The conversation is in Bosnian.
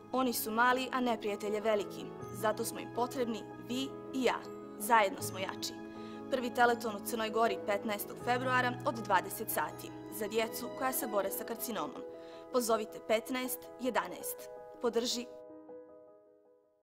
Oni su mali, a neprijatelj je veliki. Zato smo im potrebni vi i ja. Zajedno smo jači. Prvi teleton u Crnoj Gori 15. februara od 20 sati. Za djecu koja se bore sa karcinomom. Pozovite 15 11. Podrži